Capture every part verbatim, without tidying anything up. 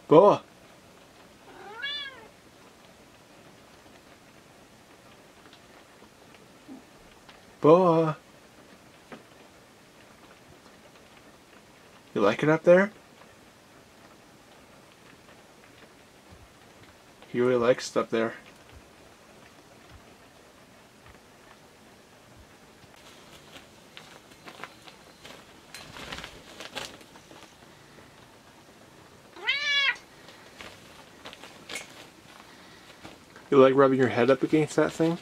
Boa! Boa! You like it up there? He really likes it up there. You like rubbing your head up against that thing?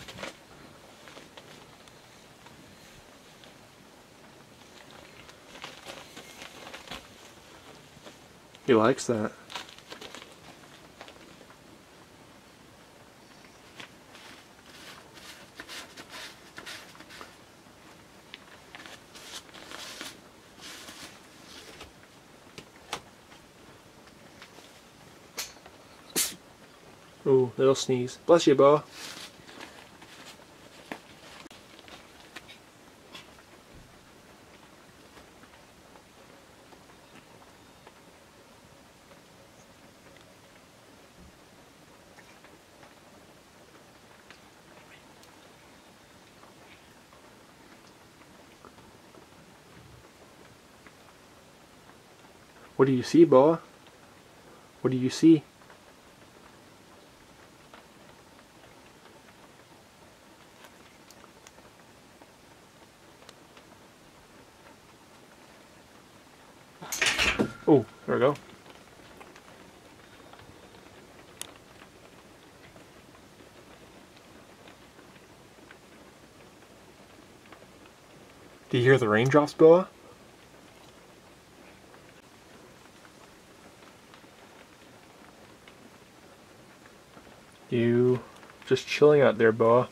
He likes that. Ooh, little sneeze. Bless you, Boa. What do you see, Boa? What do you see? Oh, there we go. Do you hear the raindrops, Boa? You just chilling out there, Boa.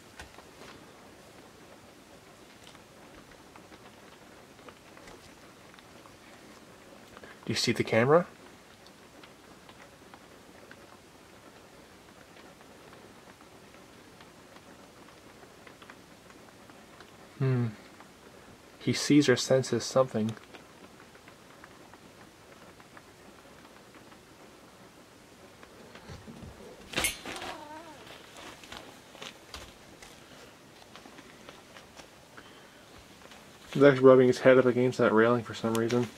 Do you see the camera? Hmm. He sees or senses something. He's actually rubbing his head up against that railing for some reason.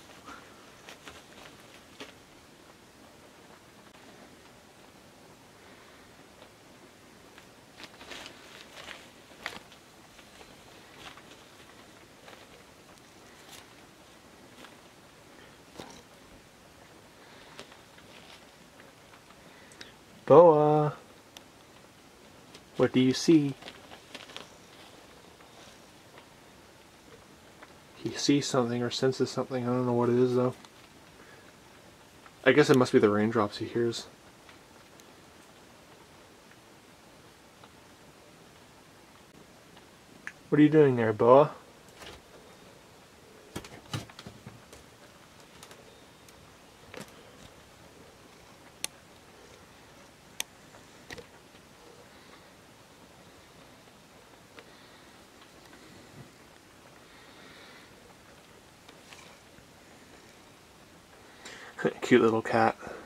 Boa! What do you see? He sees something or senses something. I don't know what it is though. I guess it must be the raindrops he hears. What are you doing there, Boa? Cute little cat.